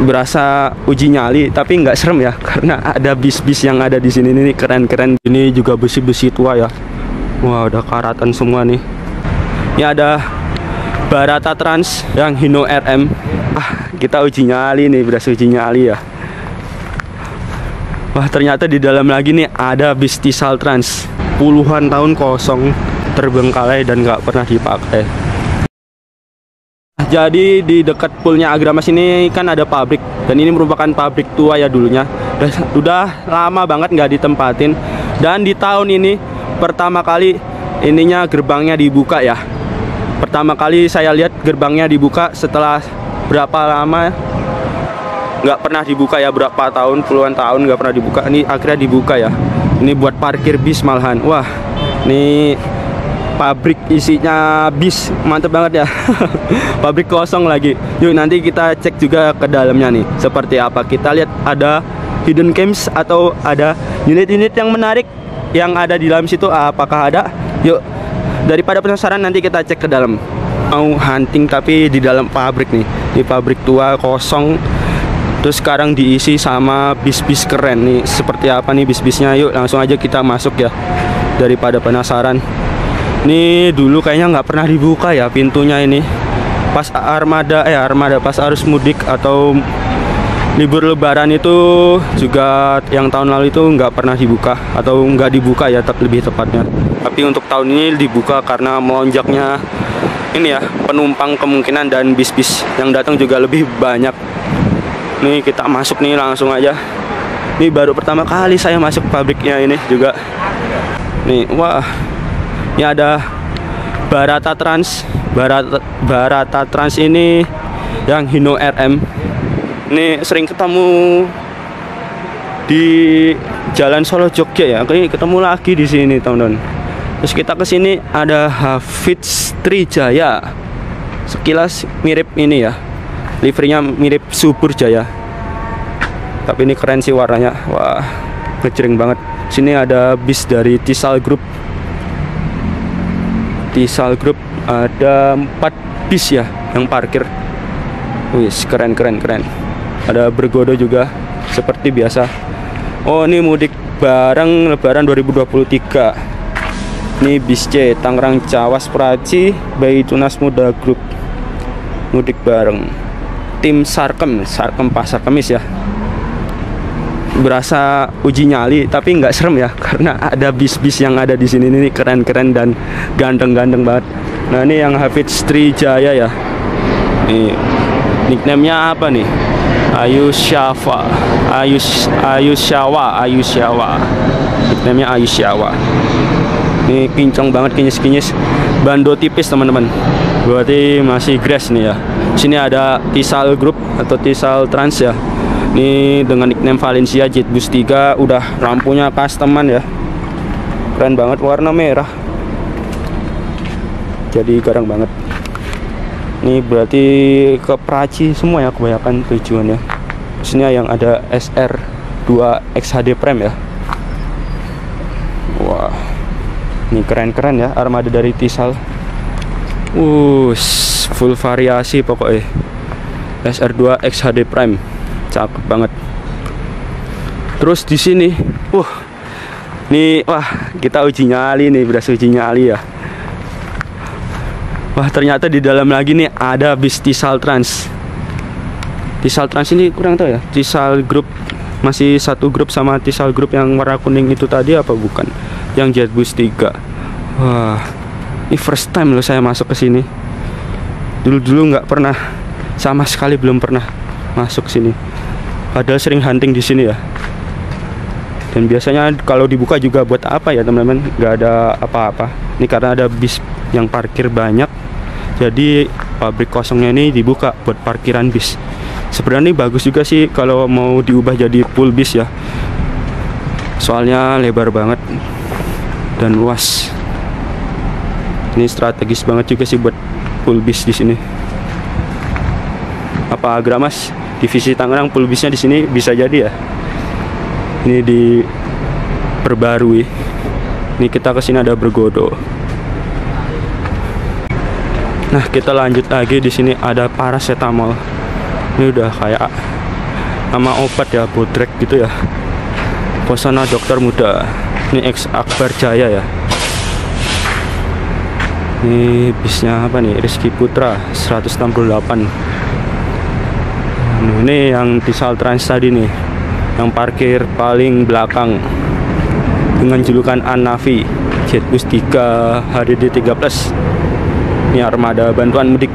berasa uji nyali tapi nggak serem ya, karena ada bis-bis yang ada di sini nih keren-keren. Ini juga besi-besi tua ya. Wah, udah karatan semua nih. Ini ada Barata Trans yang Hino RM. Kita uji nyali nih, berasa uji nyali ya. Wah, ternyata di dalam lagi nih ada bis Tisal Trans. Puluhan tahun kosong, terbengkalai dan nggak pernah dipakai. Jadi di dekat poolnya Agramas ini kan ada pabrik, dan ini merupakan pabrik tua ya dulunya. Udah lama banget nggak ditempatin. Dan di tahun ini pertama kali ininya gerbangnya dibuka ya. Pertama kali saya lihat gerbangnya dibuka setelah berapa lama nggak pernah dibuka ya, berapa tahun, puluhan tahun nggak pernah dibuka. Ini akhirnya dibuka ya. Ini buat parkir bis malahan. Wah, ini pabrik isinya bis, mantep banget ya. Pabrik kosong lagi. Yuk nanti kita cek juga ke dalamnya nih seperti apa. Kita lihat ada hidden cams atau ada unit-unit yang menarik yang ada di dalam situ, apakah ada. Yuk, daripada penasaran nanti kita cek ke dalam. Mau hunting tapi di dalam pabrik nih. Di pabrik tua kosong, terus sekarang diisi sama bis-bis keren nih. Seperti apa nih bis-bisnya? Yuk langsung aja kita masuk ya, daripada penasaran. Ini dulu kayaknya nggak pernah dibuka ya pintunya ini. Pas armada pas arus mudik atau libur lebaran itu juga, yang tahun lalu itu nggak pernah dibuka atau nggak dibuka ya lebih tepatnya. Tapi untuk tahun ini dibuka karena melonjaknya ini ya penumpang kemungkinan, dan bis-bis yang datang juga lebih banyak. Nih kita masuk nih langsung aja. Ini baru pertama kali saya masuk pabriknya ini juga. Nih, wah. Ini ada Barata Trans. Barata Trans ini yang Hino RM. Ini sering ketemu di Jalan Solo Jogja ya. Ini ketemu lagi di sini, teman-teman. Terus kita ke sini ada Hafiz Trijaya. Sekilas mirip ini ya. Livernya mirip Subur Jaya. Tapi ini keren sih warnanya. Wah, ngejreng banget. Sini ada bis dari Tisal Group. Tisal Group ada 4 bis ya yang parkir. Wis, keren. Ada bergodo juga seperti biasa. Oh, ini mudik bareng Lebaran 2023. Ini bis C Tangerang Cawas Praci by Tunas Muda Group. Mudik bareng tim Sarkem Pasar Kemis ya. Berasa uji nyali tapi nggak serem ya, karena ada bis-bis yang ada di sini nih keren-keren dan ganteng-ganteng banget. Nah, ini yang Hafiz Trijaya ya. Nih nickname-nya apa nih? Ayusyawa. Nickname-nya Ayusyawa. Ini kincong banget, kinyis-kinyis. Bando tipis teman-teman. Berarti masih grass nih ya. Sini ada Tisal Group atau Tisal Trans ya. Ini dengan nickname Valencia Jetbus 3, udah lampunya customan ya. Keren banget, warna merah. Jadi garang banget. Ini berarti ke Praci semua ya kebanyakan tujuannya. Sini yang ada SR2 XHD Prime ya. Wah, ini keren-keren ya armada dari Tisal. Full variasi pokoknya. SR2 XHD Prime. Cakep banget. Terus di sini, nih, wah, kita uji nyali nih, berasa uji nyali ya. Wah, ternyata di dalam lagi nih ada bis Tisal Trans. Tisal Trans ini kurang tahu ya. Tisal Group masih satu grup sama Tisal Group yang warna kuning itu tadi apa bukan? Yang Jetbus 3. Wah, ini first time loh saya masuk ke sini. Dulu nggak pernah, sama sekali belum pernah masuk sini. Padahal sering hunting di sini ya. Dan biasanya kalau dibuka juga buat apa ya teman-teman? Nggak ada apa-apa. Ini karena ada bis yang parkir banyak, jadi pabrik kosongnya ini dibuka buat parkiran bis. Sebenarnya ini bagus juga sih kalau mau diubah jadi pool bis ya. Soalnya lebar banget dan luas. Ini strategis banget juga sih buat pool bis di sini. Apa Agramas divisi Tangerang pool bisnya di sini bisa jadi ya. Ini diperbarui. Ini kita kesini ada bergodo. Nah, kita lanjut lagi. Di sini ada paracetamol. Ini udah kayak nama obat ya, Bodrek gitu ya. Pesona dokter muda. Ini X Akbar Jaya ya. Ini bisnya apa nih? Rizky Putra 168. Ini yang di Saltrans tadi nih, yang parkir paling belakang dengan julukan An-Nafi Jetbus 3 HDD 3 Plus. Ini armada bantuan mudik.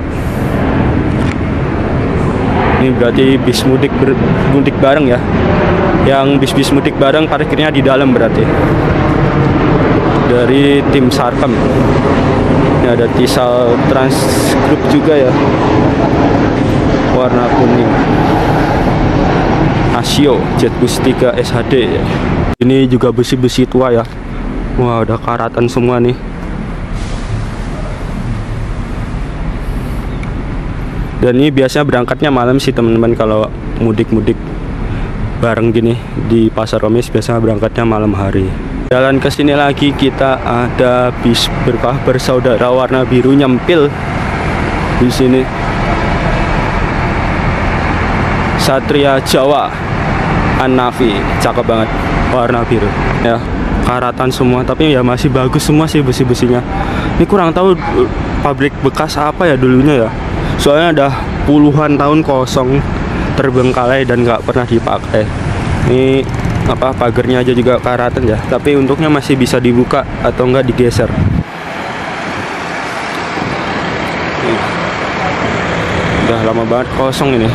Ini berarti bis mudik mudik bareng ya. Yang bis-bis mudik bareng parkirnya di dalam berarti. Dari tim Sarkem. Ini ada Tisal Trans Group juga ya. Warna kuning. Asio Jetbus 3 SHD. Ini juga besi-besi tua ya. Wah, udah karatan semua nih. Dan ini biasanya berangkatnya malam sih teman-teman, kalau mudik-mudik bareng gini di Pasar Kemis biasanya berangkatnya malam hari. Jalan ke sini lagi kita ada bis berkah bersaudara warna biru nyempil di sini. Satria Jawa An-Nafi, cakep banget, warna biru ya, karatan semua, tapi ya masih bagus semua sih besi-besinya. Ini kurang tahu pabrik bekas apa ya dulunya ya, soalnya ada puluhan tahun kosong, terbengkalai dan nggak pernah dipakai. Ini apa, pagernya aja juga karatan ya, tapi untuknya masih bisa dibuka atau enggak digeser. Udah lama banget kosong ini.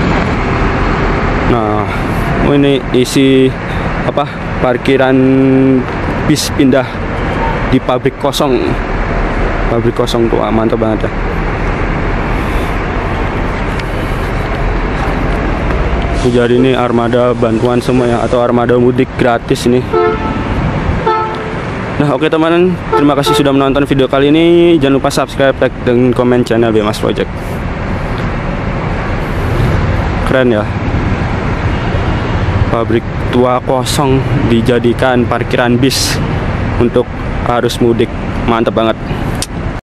Nah, ini isi apa, parkiran bis pindah di pabrik kosong. Pabrik kosong tuh mantap banget ya. Jadi ini armada bantuan semua ya, atau armada mudik gratis ini. Nah oke teman-teman, terima kasih sudah menonton video kali ini. Jangan lupa subscribe, like, dan komen channel BMAS Project. Keren ya, pabrik tua kosong dijadikan parkiran bis untuk arus mudik, mantap banget.